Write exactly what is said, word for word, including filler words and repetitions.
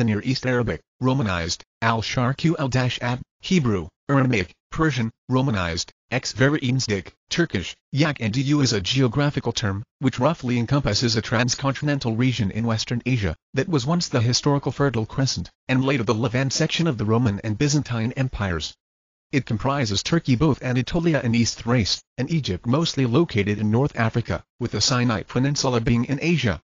the Near East Arabic, Romanized, al-Sharqu al-Ab, Hebrew, Aramaic, Persian, Romanized, ex-Vereinsdik, Turkish, Yak and Du is a geographical term, which roughly encompasses a transcontinental region in Western Asia, that was once the historical Fertile Crescent, and later the Levant section of the Roman and Byzantine empires. It comprises Turkey, both Anatolia and East Thrace, and Egypt, mostly located in North Africa, with the Sinai Peninsula being in Asia.